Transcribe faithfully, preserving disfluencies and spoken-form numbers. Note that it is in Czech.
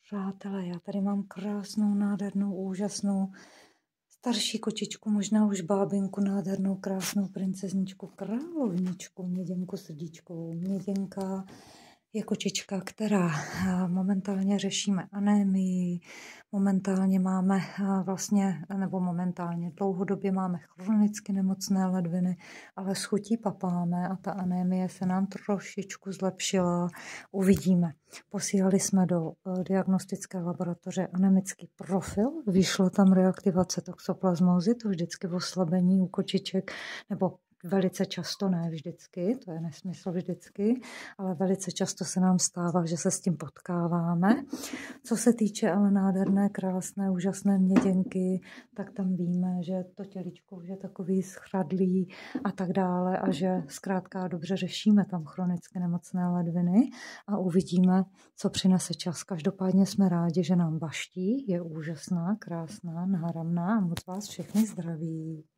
Přátelé, já tady mám krásnou, nádhernou, úžasnou starší kočičku, možná už bábinku, nádhernou, krásnou princezničku, královničku, měděnku srdíčkovou. Měděnka je kočička, která momentálně řešíme anémii, momentálně máme vlastně, nebo momentálně dlouhodobě máme chronicky nemocné ledviny, ale s chutí papáme a ta anémie se nám trošičku zlepšila. Uvidíme. Posílali jsme do diagnostické laboratoře anemický profil, vyšla tam reaktivace toxoplasmózy, to vždycky v oslabení u kočiček, nebo velice často, ne vždycky, to je nesmysl vždycky, ale velice často se nám stává, že se s tím potkáváme. Co se týče ale nádherné, krásné, úžasné měděnky, tak tam víme, že to těličko už je takový schradlý a tak dále a že zkrátka dobře řešíme tam chronicky nemocné ledviny a uvidíme, co přinese čas. Každopádně jsme rádi, že nám baští, je úžasná, krásná, náramná a moc vás všechny zdraví.